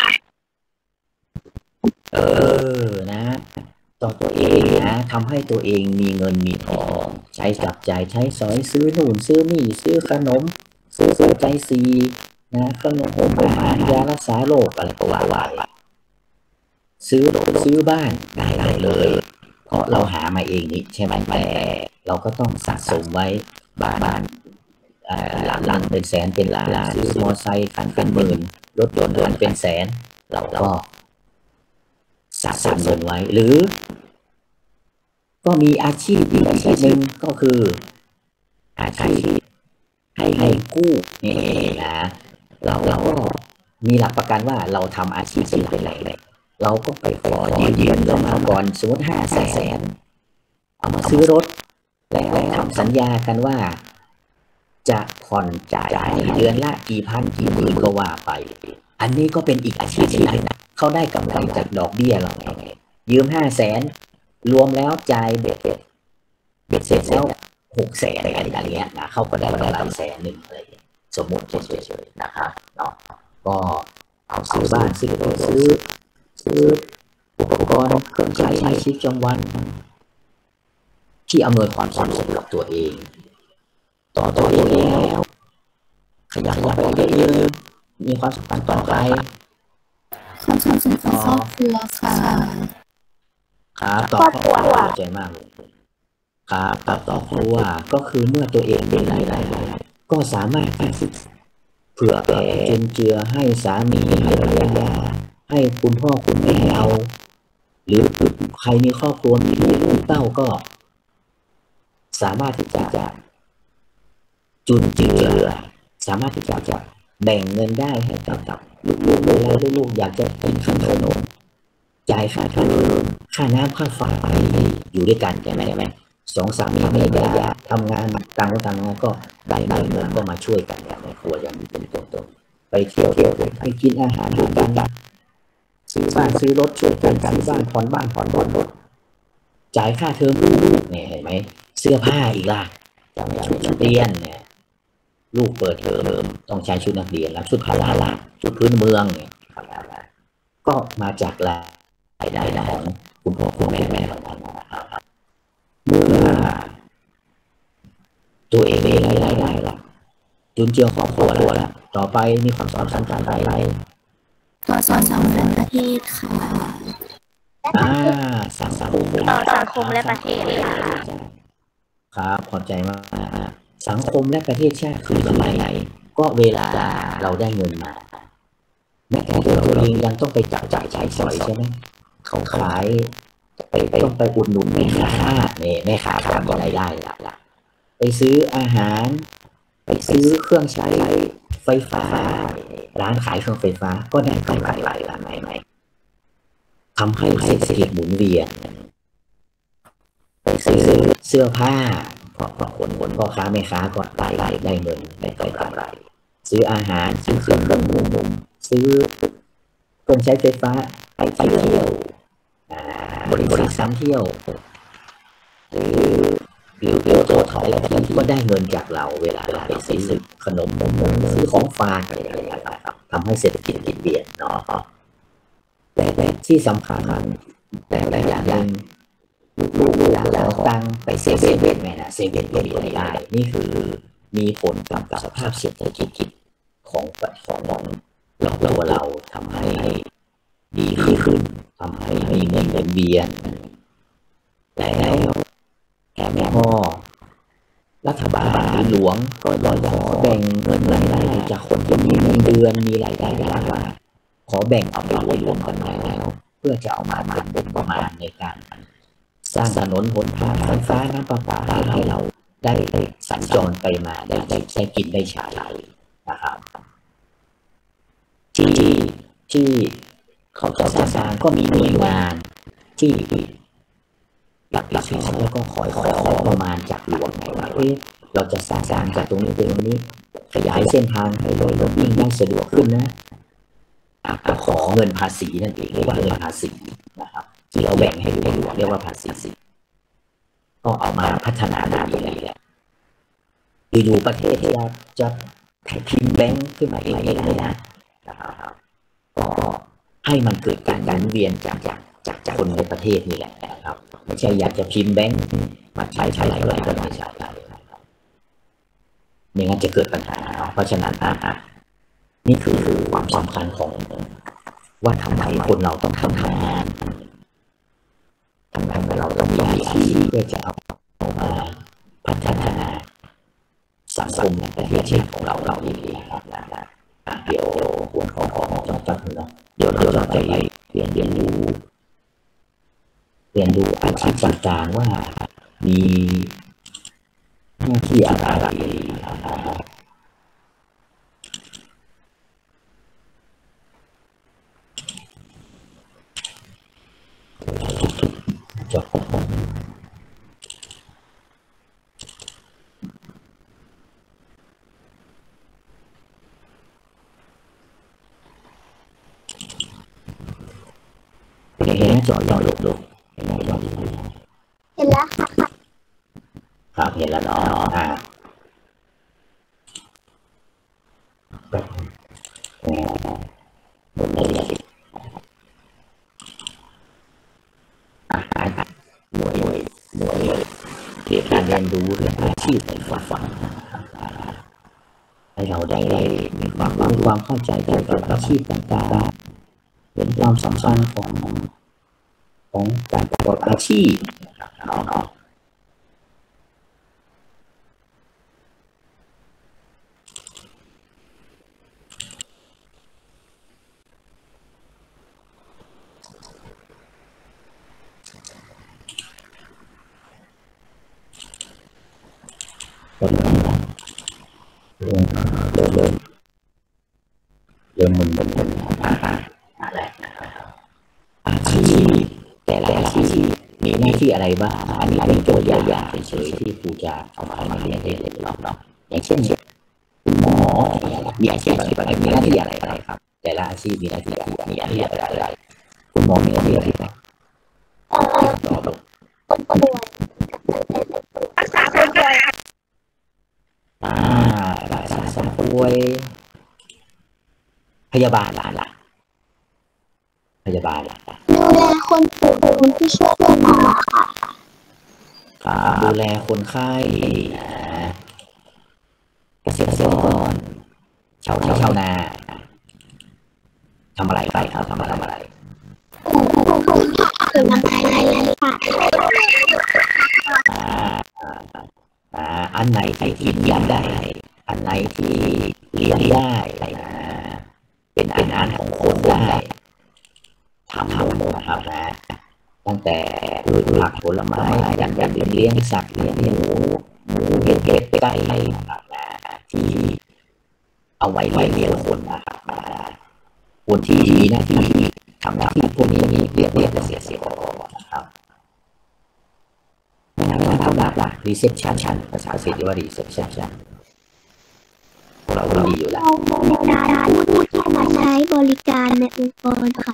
เออนะต่อตัวเองนะทำให้ตัวเองมีเงินมีทองใช้จับจ่ายใช้สอยซื้อนู่นซื้อนี่ซื้อขนมซื้อใจซีนะขนมอาหารยารักษาโรคอะไรก็ว่าไปซื้อรถซื้อบ้านได้เลยเพราะเราหามาเองนี่ใช่ไหมแต่เราก็ต้องสะสมไว้บ้านบ้านหลังหลังเป็นแสนเป็นล้านซื้อมอไซค์คันเป็นหมื่นรถยนต์คันเป็นแสนเราก็สะสมเงินไว้หรือก็มีอาชีพอีกอาชีพหนึ่งก็คืออาชีพให้ให้กู้นี่นะเราเราก็มีหลักประกันว่าเราทำอาชีพที่ไหนเราก็ไปขอยืมเงินเข้ามาก่อนสมมติห้าแสนเอามาซื้อรถแล้วทำสัญญากันว่าจะผ่อนจ่ายเดือนละกี่พันกี่หมื่นก็ว่าไปอันนี้ก็เป็นอีกอาชีพหนึ่งนะเขาได้กำไรจากดอกเบี้ยเราไงยืมห้าแสนรวมแล้วจ่ายเบ็ดเบ็ดเบ็ดเสร็จแล้วหกแสนอะไรอะไรเงี้ยนะเขาก็ได้กำไรแสนหนึ่งเลยสมมติเฉยๆนะครับเนาะก็เอาซื้อบ้านซื้อรถซื้อซื้ออุปกรณ์เครื่องใช้ในชีวิตประจำวันที่อำนวยความสะดวกกับตัวเองต่อตัวเองแล้วขยันไปเยอะๆมีความสำคัญต่อใครความสำคัญต่อครอบครัวค่ะครับต่อครอบครัวใจมากเลยครับต่อต่อครอบครัวก็คือเมื่อตัวเองเป็นรายได้ก็สามารถเผื่อแผ่จุนเจือให้สามีให้ภรรยาให้คุณพ่อคุณแม่เราหรือใครมีครอบครัวมีลูกเต้าก็สามารถที่จะจะจุนเจือสามารถที่จะจะแบ่งเงินได้ให้กับลูกๆเวลาลูกๆอยากจะกินขนมจ่ายค่าเทอมค่าน้ำค่าไฟอยู่ด้วยกันใช่ไหมใช่ไหมสองสามีภรรยาทำงานต่างคนต่างงานก็ได้เงินก็มาช่วยกันในครัวอย่างนี้เป็นต้นไปเที่ยวไปกินอาหารด้วยกันซื้อบ้านซื้อรถช่วยกันซื้อบ้านผ่อนบ้านผ่อนรถรถจ่ายค่าเทอมลูกเนี่ยเห็นไหมเสื้อผ้าอีกล่ะชุดนักเรียนเนี่ยลูกเปิดเทอมต้องใช้ชุดนักเรียนแล้วชุดพละละชุดพื้นเมืองเนี่ยก็มาจากรายได้ของคุณพ่อคุณแม่แม่เรานะครับเมื่อตัวเองได้รายได้ละจุนเจือครอบครัวแล้วต่อไปมีความสำคัญการอะไรต่อสังคมและประเทศค่ะอ่าสังคมต่อสังคมและประเทศค่ะครับขอบใจมากสังคมและประเทศชาติคืออะไรก็เวลาเราได้เงินมาแม้แต่ตัวเองยังต้องไปจับจ่ายใช้สอยใช่ไหมเขาขายไปต้องไปอุดหนุนแม่ค้าเนี่ยแม่ค้าก็มีรายได้ละไปซื้ออาหารไปซื้อเครื่องใช้ไฟฟ้าร้านขายเครื่องไฟฟ้าก็ได้กำไรหลายล้านไหมทำให้เศรษฐกิจหมุนเวียนไปซื้อเสื้อผ้าพอพอคนคนพ่อค้าแม่ค้าก็ได้ได้ได้เงินได้กำไรซื้ออาหารซื้อเครื่องดื่มซื้อเครื่องใช้ไฟฟ้าไปเที่ยวบริษัทเที่ยวหรือหรือตัวตัวถอยที่ก็ได้เงินจากเราเวลาเราไปซื้อขนมซื้อของฝากอะไรอย่างเงี้ยครับทำให้เศรษฐกิจหมุนเวียนเนาะแต่แต่ที่สำคัญแต่แต่อย่างหนึ่งลูกๆเราตั้งไปเซเว่นแม่นะเซเว่นก็มีรายได้นี่คือมีผลกับสภาพเศรษฐกิจของของเราตัวเราทำให้ดีขึ้นทำให้มีเงินเงินเวียนแล้วแถมพ่อรัฐบาลหลวงก็ยอมขอแบ่งเงินรายได้จากคนที่มีเงินเดือนมีรายได้แล้วว่าขอแบ่งเอาไปรวมกันแล้วเพื่อจะเอามาเป็นประมาณในการสร้างถนนหนทางไฟฟ้าน้ำประปาให้เราได้สัญจรไปมาได้ได้กินได้ใช้นะครับที่ที่เขาจะสร้างก็มีหน่วยงานที่หลักหลักแล้วก็ขอขอประมาณจากหลวงว่าเอ๊ะเราจะสร้างสร้างจากตรงนี้ตรงนี้ขยายเส้นทางให้รถรถวิ่งได้สะดวกขึ้นนะก็ขอเงินภาษีนั่นเองเรียกว่าเงินภาษีนะครับที่เราแบ่งให้หลวงเรียกว่าภาษีก็เอามาพัฒนานาดีแหละดูประเทศที่จะจะพิมพ์แบงค์ขึ้นมาเองไม่ได้นะนะครับก็ให้มันเกิดการหมุนเวียนจากจากจากจากคนในประเทศนี่แหละนะครับไม่ใช่อยากจะพิมพ์แบงค์มาใช้ใช้อะไรก็ไม่ใช่ไม่งั้นจะเกิดปัญหาเพราะฉะนั้นนี่คือความสำคัญของว่าทำไมคนเราต้องทำงานทำงานเราต้องมีอาชีพเพื่อจะเอามาพัฒนาสังคมในประเทศชาติของเราเราดีครับนะเดี๋ยวควรขอขอจังจังเนาะเดี๋ยวเราจะไปเรียนเรียนรู้เรียนรู้อาชีพต่างๆว่ามีหน้าที่อะไรจบเห็นจอย้อนลบลบเห็นย้อนเห็นแล้วค่ะครับเห็นแล้วเนาะอ่าแบบบนเลยอ่าหน่วยหน่วยหน่วยเกี่ยวกับการเรียนรู้เรื่องอาชีพในฝันฝันให้เราได้มีความรู้ความเข้าใจเกี่ยวกับอาชีพต่างๆเป็นความสำคัญของของการประกอบอาชีพเนาะเริ่มเริ่มเริ่มเริ่มเริ่มมันมันมันอะไรอาชีพแต่ละอาชีพมีหน้าที่อะไรบ้างอันนี้เป็นตัวอย่างเฉยๆที่ครูจะเอามามาเรียนได้เลยเนาะเนาะอย่างเช่นคุณหมอมีอาชีพอะไรมีหน้าที่อะไรอะไรครับแต่ละอาชีพมีหน้าที่อะไรมีหน้าที่อะไรอะไรคุณหมอมีหน้าที่อะไรคนป่วยรักษาคนป่วยอ่ารักษาคนป่วยพยาบาลล่ะพยาบาลล่ะดูแลคนป่วยคนที่ช่วยเพื่อนหมอค่ะดูแลคนไข้เกษตรกรชาวชาวนาทำอะไรไปครับทำอะไรทำอะไรคือน้ำลายไหลค่ะอ่าอันไหนที่กินยาได้อันไหนที่เลี้ยงได้เป็นอาหารของคนได้ทำหมดนะครับนะตั้งแต่พืชผักผลไม้อย่างอย่างเลี้ยงสัตว์เลี้ยงหมูหมูเห็ดเห็ดไก่ที่เอาไว้เลี้ยงคนนะครับคนที่มีหน้าที่ทำหน้าที่พวกนี้เรียกเรียกเกษตรกรนะครับงานทำแบบ reception ภาษาอังกฤษเรียกว่า reception เราดีอยู่แล้วบริการผู้ที่มาใช้บริการในองค์กรค่ะ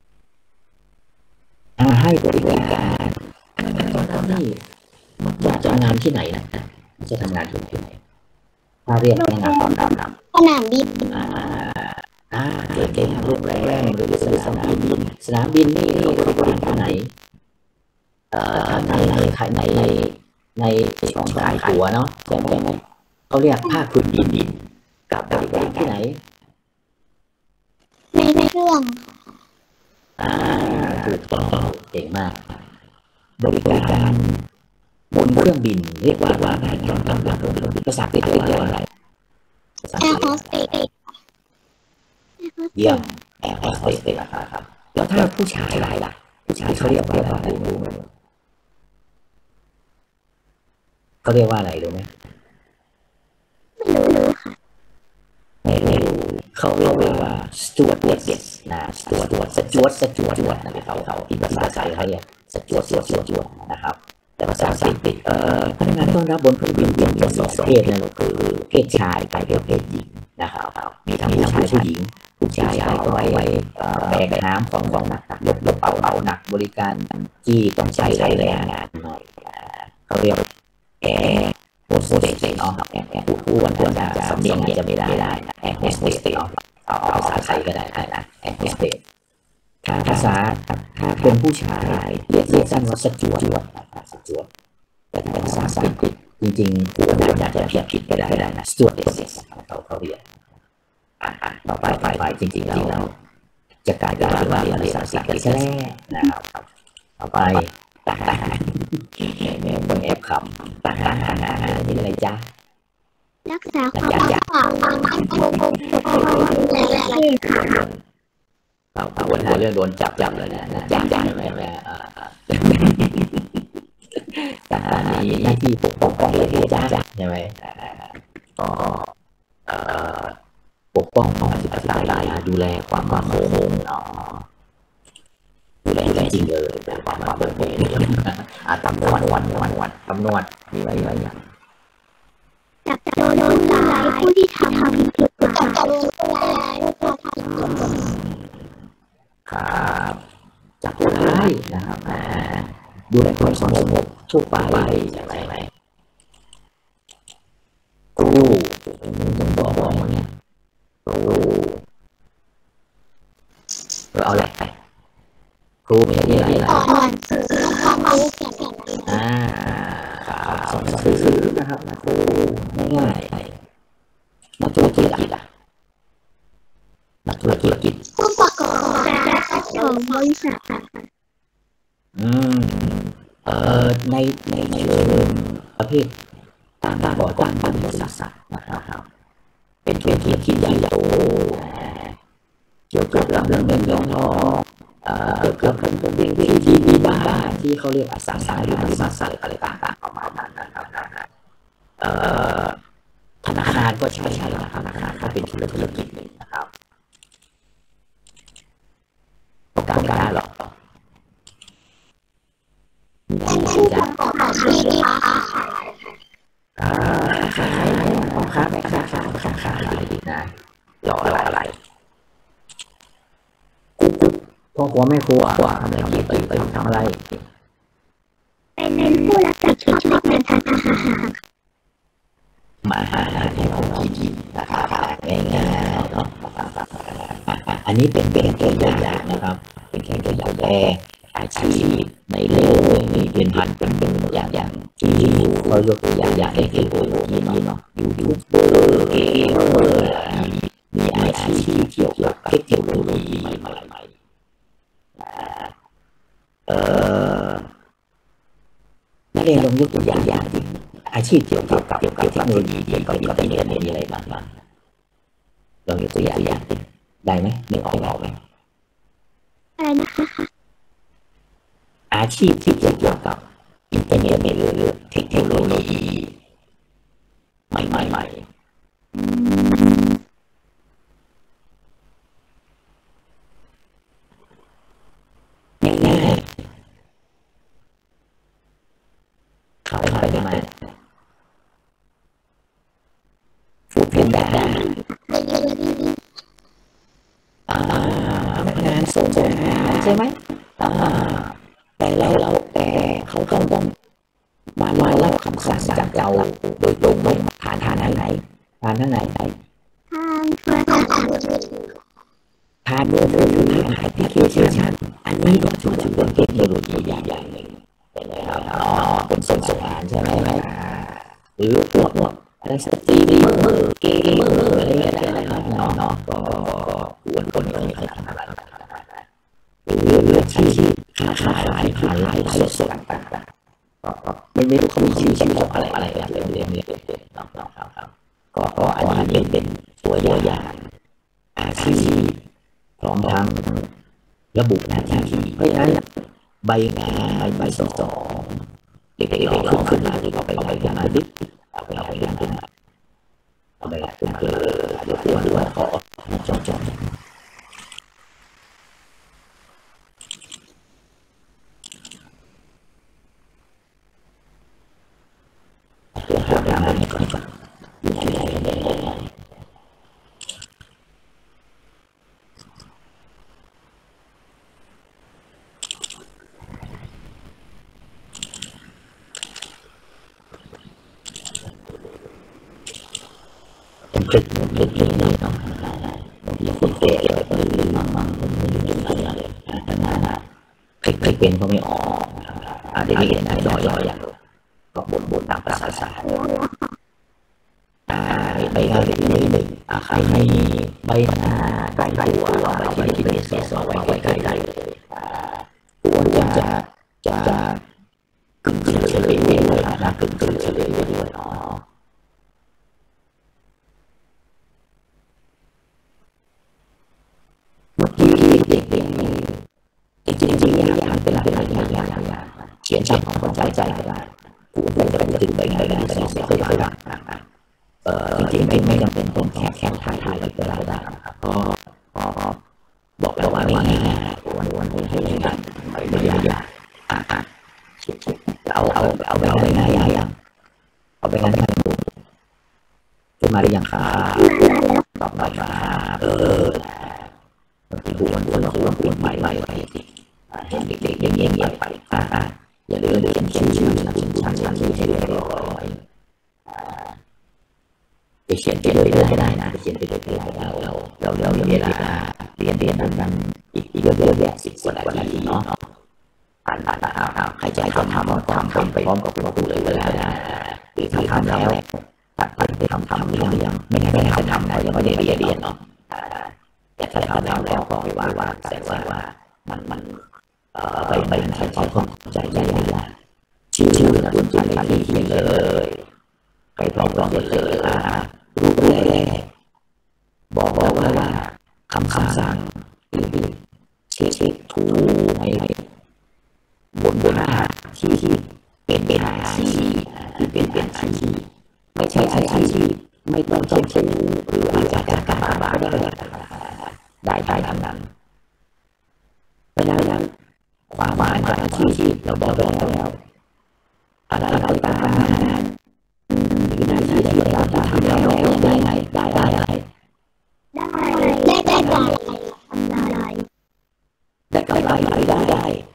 ให้บริการที่จะจะงานที่ไหนนะจะทำงานที่ไหนถ้าเรียกพนักงานต้อนรับนำสนามบินอ่าอ่าเก่งๆโรงแรมหรือสนามบินสนามบินนี่บริการที่ไหนเอ่อในในในในช่องขายตั๋วเนาะใช่ไหมเขาเรียกภาคพื้นดินกับบริการที่ไหนในเครื่องอ่าถูกต้องเก่งมากบริการบนเครื่องบินเรียกว่าว่าการต้อนรับบนเครื่องบินภาษาอังกฤษเรียกว่าอะไรแอร์โฮสเตสเยี่ยมแอร์โฮสเตสครับแล้วถ้าผู้ชายล่ะผู้ชายเขาเรียกว่าอะไรรู้ไหมเขาเรียกว่าอะไรรู้ไหมไม่รู้ค่ะไม่รู้เขาเรียกว่าสจ๊วตเด็กๆนะสจ๊วตสจ๊วตสจ๊วตนะครับเขาเขาที่ภาษาไทยเขาเรียกสจ๊วตสจ๊วตสจ๊วตนะครับแต่ภาษาอังกฤษเอ่อพนักงานต้อนรับบนเครื่องบินมีสองเพศนั่นก็คือเพศชายกับเพศหญิงนะครับมีทั้งผู้ชายผู้หญิงผู้ชายก็ไว้แบกน้ำของของหนักยกยกเป่าเป่าหนักบริการที่ต้องใช้แรงงานหน่อยเขาเรียกแอร์โฮสเตสเนาะแอร์แอร์ผู้ผู้ควรจะสำเนียงจะไม่ได้แอร์โฮสเตสเนาะเอาภาษาไทยก็ได้นะแอร์โฮสเตสถ้าภาษาถ้าเป็นผู้ชายเรียกเรียกสั้นว่าสจ๊วตสจ๊วตแต่ภาษาอังกฤษจริงๆผู้อ่านอาจจะเพี้ยนผิดก็ได้นะสจ๊วตเขาเขาเรียกอ่าต่อไปไปไปจริงๆแล้วจะกลายเป็นว่าเรียนภาษาอังกฤษใช่ไหมนะครับต่อไปทหารแม่ต้องแอบขำทหารนี่อะไรจ๊ะรักษาความมั่นคงของประเทศค่ะเราเอาวนหัวเรื่องโดนจับจับเลยนะจับจับใช่ไหมแม่ทหารมีหน้าที่ปกป้องประเทศจ้าใช่ไหมก็ปกป้องอธิปไตยดูแลความมั่นคงดูแลจริงเลยแต่ความมั่นคงอาตำรวจวันวันวันตำรวจมีอะไรอะไรอย่างจับโจรผู้ร้ายผู้ที่ทำผิดกฎหมายจับโจรผู้ร้ายผู้ที่ทำผิดกฎหมายครับจับผู้ร้ายนะครับดูแลความสงบทั่วไปใช่ไหมครูต้องบอกว่าเนี่ยครูเอาแหละครูมีอะไรอะไรสอนหนังสือความรู้เกี่ยวกับอ่าครับสอนหนังสือนะครับนะครูง่ายๆนักธุรกิจอ่ะนักธุรกิจผู้ประกอบการของบริษัทอืมเอ่อในในในเรื่องประเภทการก่อตั้งบริษัทนะครับเป็นธุรกิจที่ใหญ่โตเกี่ยวกับเรื่องเรื่องเงินเรื่องทองเอ่อเกี่ยวกับเรื่องที่ที่มีบ้านที่เขาเรียกอสังหาริมทรัพย์อะไรต่างๆประมาณนั้นนะครับเอ่อธนาคารก็ใช่ใช่นะครับธนาคารก็เป็นธุรกิจหนึ่งนะครับประกอบการหรอกเป็นผู้ประกอบการที่อ่าค้าขายค้าแม่ค้าค้าค้าขายดีนะรออะไรพ่อครัวแม่ครัวทำอะไรกินไปไปทำอะไรเป็นผู้รับผิดชอบในการทำอาหารมาหาให้ผมกินนะครับง่ายๆเนาะอันนี้เป็นเป็นตัวอย่างนะครับเป็นแค่ตัวอย่างแต่อาชีพในเรื่องนี้เป็นพันเป็นเป็นอย่างอย่างที่เขายกตัวอย่างอย่างเทคโนโลยีเนาะยูทูบเบอร์เกมเมอร์มีอาชีพที่เกี่ยวกับเทคโนโลยีใหม่ๆเอ่อนักเรียนลองยกตัวอย่างอย่างที่อาชีพเกี่ยวกับเกี่ยวกับเทคโนโลยีเกี่ยวกับอินเทอร์เน็ตมีอะไรบ้างบ้างลองยกตัวอย่างอย่างได้ไหมนึกออกออกไหมอะไรนะคะอาอาชีพที่เกี่ยวกับอินเทอร์เน็ตหรือเทคโนโลยีใหม่ๆง่ายๆเข้าไปได้ไหมฟูดเพนด้าพนักงานส่งอาหารใช่ไหมแต่เราเราแต่เขาต้องต้องมามารับคำสั่งจากเราโดยตรงเลยผ่านทางไหนผ่านทางไหนทางโทรศัพท์ผ่านมือถือผ่านแอปพลิเคชันอันนี้ก็ถือเป็นเทคโนโลยีอย่างหนึ่งเป็นไงครับอ๋อเป็นส่งส่งอาหารใช่ไหมหรือพวกอะไรสตรีมเมอร์เกมเมอร์อะไรอะไรเนาะเนาะก็ควรคนนี้เขาทำอะไรหรือที่ค้าขายขายไลฟ์สดต่างๆไม่ไม่รู้เขามีชื่อชื่ออะไรอะไรอะไรเรียนเรียนเรียนเรียนน้องๆครับก็ก็อันนี้เป็นตัวอย่างอาชีพพร้อมทั้งระบุหน้าที่เพราะฉะนั้นใบงานใบสองเด็กๆเราขึ้นมาที่เราไปเอาไปยังมาดิเอาไปเอาไปยังขึ้นมาเอาไปขึ้นเลยเดี๋ยวตัวด้วยขอจอจอเดี๋ยวหาได้ไหมก่อนก่อนยังไงยังไงยังไงเป็นคลิปเป็นคลิปนี้เนาะบางทีคนแก่เลยก็ลืมมั่งมั่งลืมอะไรอะไรทั้งนั้นนะคลิปคลิปเป็นก็ไม่ออกอ่าเดี๋ยวนี้เห็นนะย่อยๆอย่างก็บ่นบ่นตามภาษาศาสตร์อ่าใบหน้าเด็กนิดหนึ่งอ่าใครให้ใบหน้าใกล้ตัวเอาไปที่ที่เป็นเศษเอาไว้ใกล้ๆเลยอ่าควรจะจะกึ่งเฉลี่ยไปด้วยนะกึ่งกึ่งเฉลี่ยไปด้วยเนาะเมื่อกี้เด็กๆจริงจริงอย่างอย่างเป็นเป็นอย่างอย่างอย่างเขียนชื่อของคนใจใจก็ได้กูเป็นจะเป็นถึงไปไงได้ได้ได้เคยได้เอ่อจริงๆไม่ไม่จำเป็นต้องแค่แค่ถ่ายถ่ายก็ได้ได้ก็ก็บอกแล้วว่าง่ายๆวันวันนี้ให้ง่ายไม่ยากอ่ะอ่ะเอาเอาเอาไปเอาไปง่ายอย่างเอาไปง่ายๆดูขึ้นมาได้ยังครับตอบหน่อยครับเออบางทีกูวันวันเราควรควรใหม่ใหม่ไปเห็นเด็กๆเงียบเงียบไปอ่าอ่าอย่าลืมเขียนชื่อชื่อชื่อชั้นชั้นชื่อให้เรียบร้อยจะเขียนไปเลยก็ได้นะเขียนไปเลยก็ได้เราเราเราเราเวลาเรียนเรียนนั้นนั้นอีกอีกเยอะแยะสิบกว่านาทีเนาะอ่านอ่านอ่านอ่านใครใจก็ทำก็ทำทำไปพร้อมกับคุณครูเลยก็ได้นะหรือทำแล้วถ้าไปทำทำเรื่องยังไม่ได้ทำทำแล้วยังไม่ได้เรียนเรียนเนาะแต่ถ้าทำแล้วแล้วก็ว่าว่าแต่ว่าว่ามันมันเอ่อไปไปใช้ความใจใจยากชื่อชื่อนะคุณจันทร์ที่เขียนเลยใครพร้อมก็เขียนเลยอ่ารูปแรกบอกว่าว่าคำสั่งหรือเช็คเช็คถูให้บนบนหน้าที่ที่เป็นเป็นอาชีพที่เป็นเป็นอาชีพไม่ใช่อาชีพไม่ต้องเช็คถูหรืออาจจะการการบ้านได้ได้ได้ทั้งนั้นเพราะฉะนั้นความหมายของอาชีพเราบอกแล้วอะไรก็ตามหรือหน้าที่ที่เราทำแล้วได้ไหมได้ได้อะไรได้ได้ได้ได้อะไรได้กำไรได้ได้ได้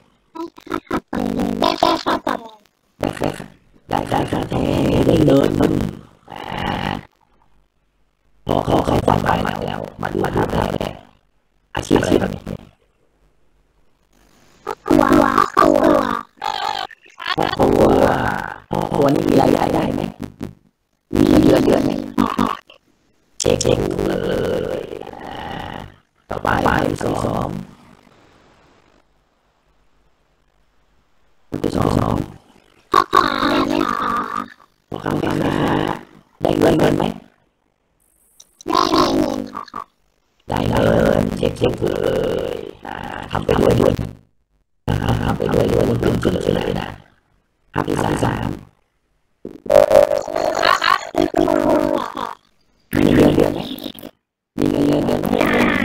ได้ค่าขับไปได้แค่ได้ได้ค่าแท้ได้เงินมันพอเขาเข้าความหมายแล้วมาดูดูได้อาชีพอะไรแบบนี้ว้าวครอบครัวครอบครัวครอบครัวนี่มีรายได้ได้ไหมมีเดือนเดือนไหมเช็คเช็คเลยต่อไปไปสองที่สองพ่อค้าแม่ค้าพ่อค้าแม่ค้าได้เงินเงินไหมได้เงินค่ะได้เงินเช็คเช็คเลยทำไปด้วยด้วยทำไปด้วยด้วยนี่เป็นภาพที่สามมีเงินเดือนไหมมีเงินเดือนเดือนไหม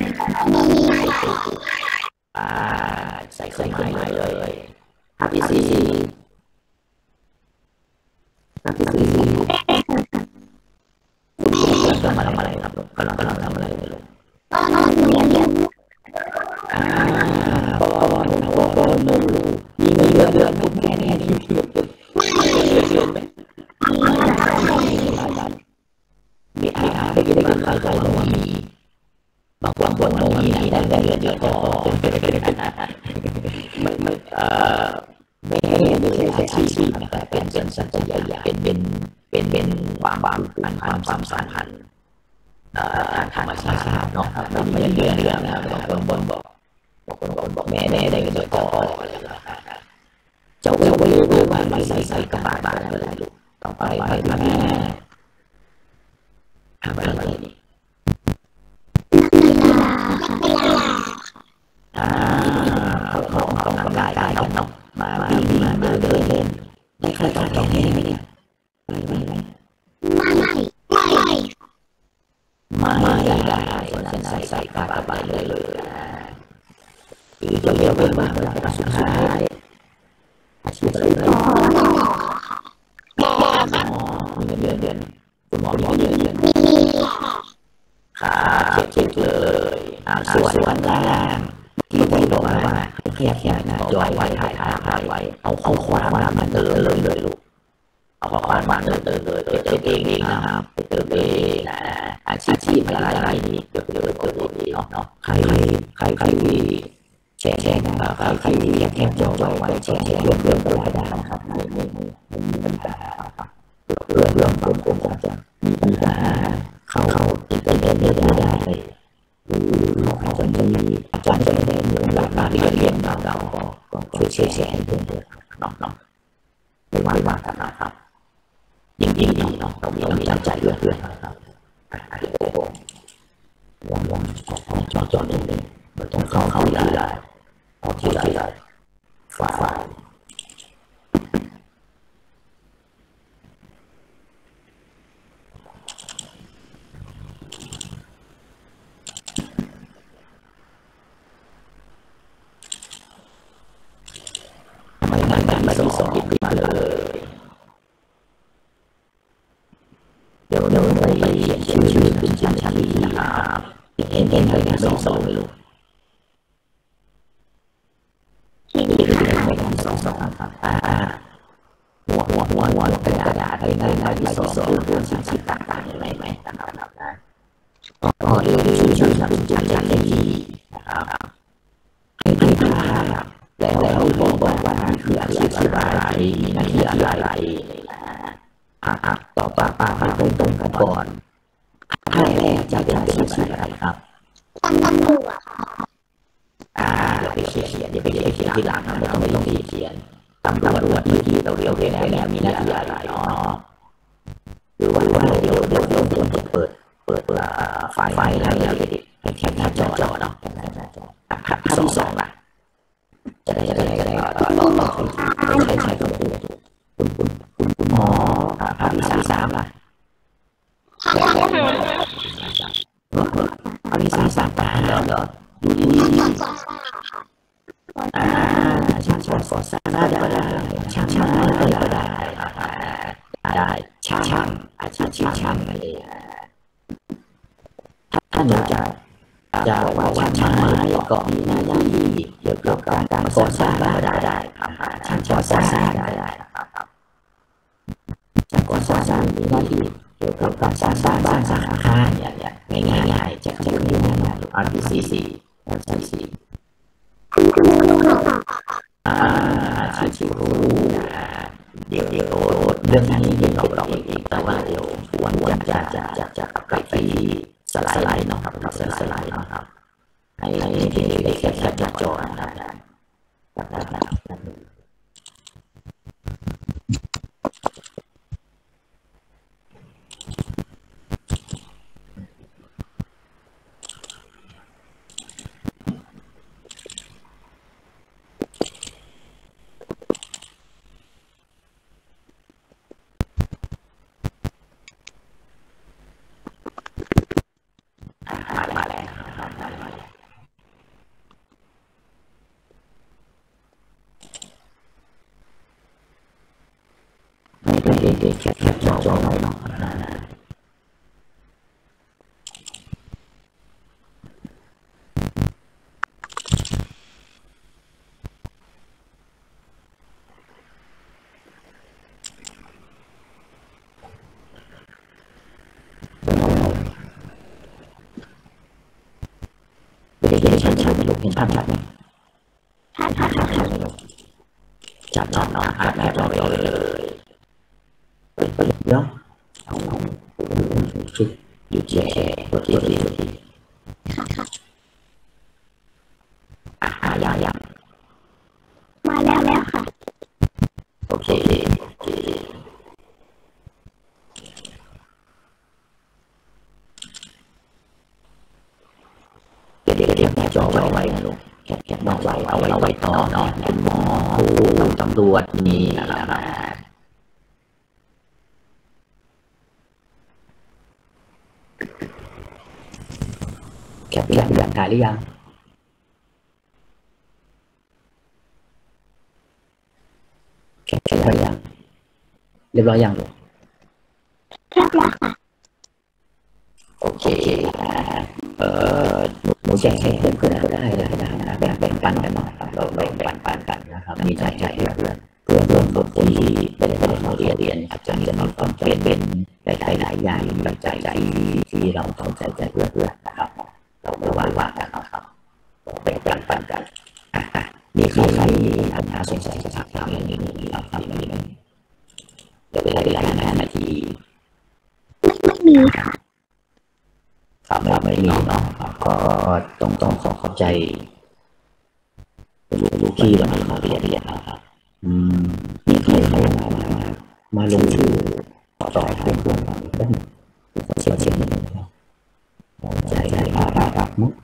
อ่าใส่เครื่องหมายเลยภาพที่สี่ภาพที่สี่กำลังทำอะไรครับกำลังกำลังทำอะไรเลยอ่าปอหนูปอหนูมีเงินเดือนเดือนแน่แน่นี่เดือนเดือนเดือนมีอาหารได้กินได้กินใครใครบอกว่ามีบางคนบอกว่ามีนะได้ได้เดือนเดือนพอไม่ไม่เอ่อไม่ไม่ใช่อาชีพแต่เป็นเป็นสัญญาเป็นเป็นเป็นเป็นความความความความความสัมพันธ์ทางธรรมชาติเนาะไม่ได้เดือนเดือนนะบางคนบอกบางคนบอกแม่แน่ได้เงินเดือนพออะไรอย่างเงี้ยเจ้าเจ้าไม่รู้ว่าไม่ใส่ใส่กระบาดบาดอะไรลูกต่อไปไปมาแม่ทำอะไรนี่อ่าเขาเขาเขากำลังกายกันเนาะมามามามาเดินเล่นได้ค่าตอบแทนไหมเนี่ยไม่ไม่ไม่ไม่ไม่ได้ได้ใส่ใส่กระบาดเลยเลยคือจะเรียกว่าว่าเป็นสุดท้ายอาชีพอะไรเลยมีเงินเดือนเดือนคุณหมอมีเงินเดือนเดือนขาเช็คเลยอ่าส่วนส่วนล่างที่ได้บอกว่าแค่แค่นะจอยไว้ถ่ายถ่ายถ่ายไว้เอาข้อความมามันเติมเลยเลยลูกเอาข้อความมาเติมเติมเลยเติมเองเองนะครับเติมเองนะอาชีพชีพอะไรอะไรนี่เติมเติมเติมเองเนาะใครใครใครมีแชร์แชร์นะครับใครใครมีแคปจอไว้แชร์แชร์เรื่องเรื่องก็ได้นะครับไม่ไม่ไม่ไม่มีปัญหาครับเรื่องเรื่องผมผมอาจจะมีปัญหาเข้าเข้าอินเทอร์เน็ตไม่ได้หรืออาจจะมีอาจารย์จะไม่ได้เรื่องหลักการเรียนเรียนเราเราก็ช่วยแชร์แชร์ให้เพื่อนด้วยน้องน้องไม่ว่าไม่ว่ากันนะครับยิ่งยิ่งดีเนาะเรามีกำลังใจเพื่อนเพื่อนนะครับเดี๋ยวผมลองลองจอดจอดนิดนึงมันต้องเข้าเข้าได้ออกที่ได้ฝ่าฝ่าไม่นานๆมาส่งส่งอีกมาเลยเดี๋ยวเดี๋ยวไปเขียนชื่อชื่อขึ้นชั้นชั้นนี้นะครับเห็นเห็นเลยนะส่งส่งเลยลูกเห็นเห็นเลยนะส่งส่งครับอ่าหัวหัวหัวหัวกระดาษกระดาษอะไรนั่นอะไรที่ส่งส่งเรื่องชิ้นชิ้นต่างๆอะไรไหมนะครับนะอ๋อเดี๋ยวชื่อชื่อชั้นชั้นชั้นนี้นะครับให้ให้ภาพแล้วแล้วบอกบอกว่านี่คืออาชีพอะไรมีหน้าที่อะไรอ่ะต่อปากปากตรงตรงกันก่อนท่านแรกจะเป็นอาชีพอะไรครับตำรวจอ่าเดี๋ยวไปเขียนเขียนเดี๋ยวไปเขียนเขียนที่หลังนะไม่ต้องไม่ต้องเขียนตำรวจเมื่อกี้เราเรียกเรียกแล้วมีหน้าที่อะไรเนาะหรือว่าว่าเดี๋ยวเดี๋ยวเดี๋ยวผมจะเปิดเปิดไฟไฟให้ให้ให้แคปหน้าจอจอเนาะภาพที่สองล่ะจะได้จะได้จะได้ต่อต่อต่อใช้ใช้ตัวคุณคุณคุณคุณหมอภาพที่สามสามล่ะภาพที่สามสามตาเดี๋ยวเดี๋ยวดูดีอ่าช่างช่างก่อสร้างได้ได้ช่างช่างได้ได้ได้ช่างช่างอาชีพช่างช่างอะไรท่านอยากจะจะว่าช่างช่างไม้ก็มีหน้าที่เกี่ยวกับการการก่อสร้างได้ได้ได้ครับช่างก่อสร้างได้ได้ครับช่างก่อสร้างมีหน้าที่เกี่ยวกับการสร้างสร้างบ้านสร้างอาคารเนี่ยเนี่ยง่ายง่ายจะจะมีง่ายง่ายอาร์พีซีซีอาร์พีซีอ่าอาชีพครูเดี๋ยวเดี๋ยวเรื่องนี้เดี๋ยวเราเราอีกแต่ว่าเดี๋ยววันวันจะจะจะจะกลับไปสไลด์สไลด์เนาะครับสไลด์สไลด์นะครับให้ให้ที่ได้แค่แค่จอจอนะครับนะครับเด็กๆแคปแคปจอจอไว้เนาะเด็กๆชัดชัดลูกเห็นภาพชัดไหมชัดชัดชัดชัดจับจับเนาะอ่านแนบเราเลยเปิดเปิดเนาะเอาเอาชุดหยุดแชร์กดทีกดทีกดทีอ่ะยังยังมาแล้วแล้วค่ะโอเคโอเคเด็กๆเด็กๆแคปจอไว้ไว้นะลูกแคปแคปนอกไว้เอาไว้เอาไว้ต่อเนาะเป็นหมอครูตำรวจนี่นะครับแคปแคปแบบถ่ายหรือยังแคปแคปหรือยังเรียบร้อยยังลูกแคปแล้วค่ะโอเคเอ่อหนูแชร์ให้เพื่อนๆก็ได้ได้ได้นะแบ่งแบ่งปันกันหน่อยครับเราแบ่งแบ่งปันกันนะครับมีใจใจเพื่อนเพื่อนเพื่อนเพื่อนคนที่ไม่ได้ไม่ได้มาเรียนเรียนอาจจะมีความจำเป็นหลายหลายอย่างมีใจใจที่เราต้องใจใจเพื่อนเพื่อนนะครับเราไม่ว่าว่ากันนะครับแบ่งปันปันกันมีใครใครทำงานสงสัยจะทักถามอย่างนี้เราทำอย่างนี้ไหมเดี๋ยวเวลาเวลาห้านาทีไม่ไม่มีค่ะครับไม่มีเนาะก็ต้องต้องขอขอบใจลูกที่เรามาเรียนเรียนนะครับอืมมีใครใครมามามาลงชื่อต่อให้เพื่อนเราได้เชียร์เชียร์นี่นะครับใจใจมารับมุก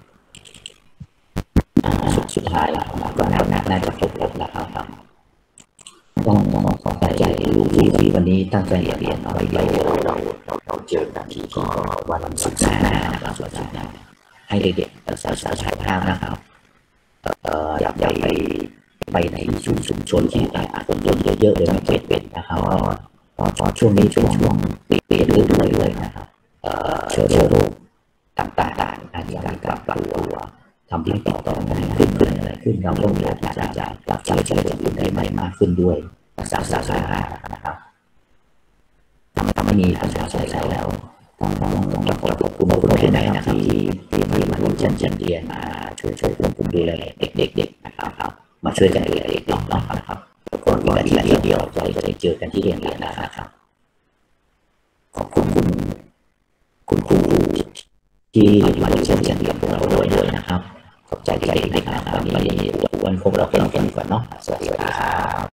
สุดสุดท้ายแล้วก็น่าน่าจะจบแล้วครับต้องต้องขอใจลูกที่วันนี้ตั้งใจเรียนเอาไว้เราเราเราเจอกันที่ก็วันศุกร์หน้านะครับวันศุกร์หน้าให้เด็กๆสาวสาวชายห้านะครับเอ่ออยากไปไปในชุมชุมชนที่คนเยอะๆเลยไม่เป็นเป็นนะครับพอช่วงนี้ช่วงช่วงเปลี่ยนเรื่อยๆเลยนะครับเอ่อเชื้อโรคต่างๆอาจจะการปรับตัวทำให้ติดต่อง่ายขึ้นอะไรขึ้นเราต้องอยากจะจะรับใช้ใช้คนอื่นได้ใหม่มากขึ้นด้วยสาวสาวชายห้านะครับทำทำให้มีประชาชนใช้แล้วต้องต้องต้องขอบคุณคุณผู้ใหญ่นะครับที่ที่มามาร่วมจันจันเรียนมาช่วยช่วยควบคุมดูแลเด็กเด็กเด็กนะครับมาช่วยกันเรียนเด็กน้องๆนะครับก่อนอีกอาทิตย์เดียวจะจะได้เจอกันที่เรียนเรียนนะครับขอบคุณคุณคุณครูที่มาร่วมจันจันเรียนพวกเราด้วยด้วยนะครับขอบใจเด็กๆนะครับวันนี้วันครบเราเป็นกันก่อนเนาะสวัสดีครับ